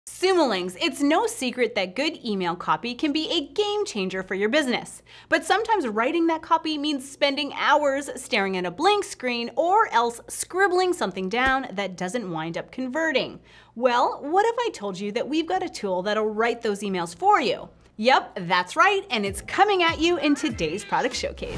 Sumolings, it's no secret that good email copy can be a game changer for your business. But sometimes writing that copy means spending hours staring at a blank screen or else scribbling something down that doesn't wind up converting. Well, what if I told you that we've got a tool that'll write those emails for you? Yep, that's right, and it's coming at you in today's product showcase.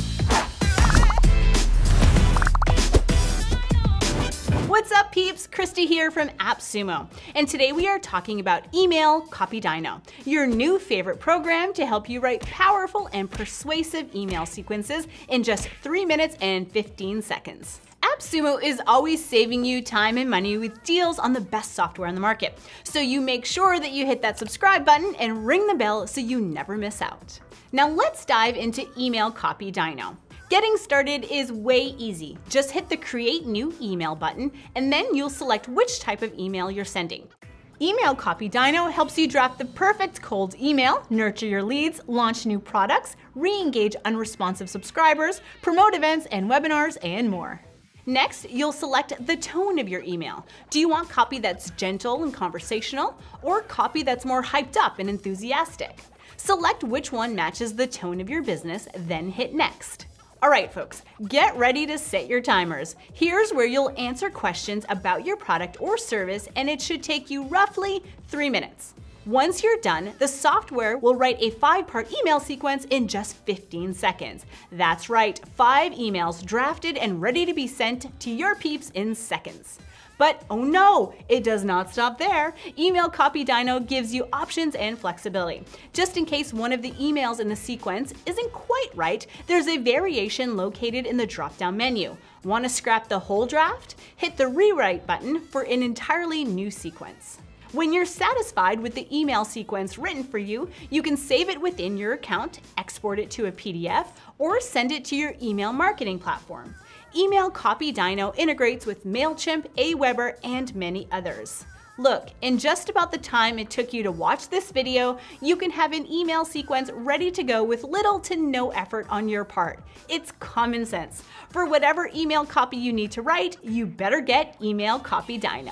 What's up, peeps? Christy here from AppSumo, and today we are talking about email Copydyno, your new favorite program to help you write powerful and persuasive email sequences in just 3 minutes and 15 seconds. AppSumo is always saving you time and money with deals on the best software on the market, so you make sure that you hit that subscribe button and ring the bell so you never miss out. Now let's dive into email Copydyno. Getting started is way easy. Just hit the Create New Email button, and then you'll select which type of email you're sending. Email Copydyno helps you draft the perfect cold email, nurture your leads, launch new products, re-engage unresponsive subscribers, promote events and webinars, and more. Next, you'll select the tone of your email. Do you want copy that's gentle and conversational, or copy that's more hyped up and enthusiastic? Select which one matches the tone of your business, then hit Next. All right, folks, get ready to set your timers. Here's where you'll answer questions about your product or service, and it should take you roughly 3 minutes. Once you're done, the software will write a 5-part email sequence in just 15 seconds. That's right, 5 emails drafted and ready to be sent to your peeps in seconds. But oh no, it does not stop there. Email Copydyno gives you options and flexibility. Just in case one of the emails in the sequence isn't quite right, there's a variation located in the drop-down menu. Want to scrap the whole draft? Hit the Rewrite button for an entirely new sequence. When you're satisfied with the email sequence written for you, you can save it within your account, export it to a PDF, or send it to your email marketing platform. Email Copydyno integrates with MailChimp, Aweber, and many others. Look, in just about the time it took you to watch this video, you can have an email sequence ready to go with little to no effort on your part. It's common sense. For whatever email copy you need to write, you better get Email Copydyno.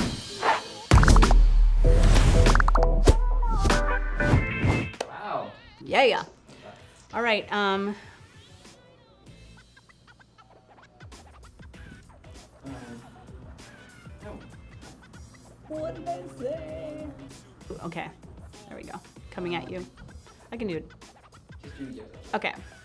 Wow. Yeah. All right, what did I say? Okay, there we go. Coming at you. I can do it. Just do it. Okay.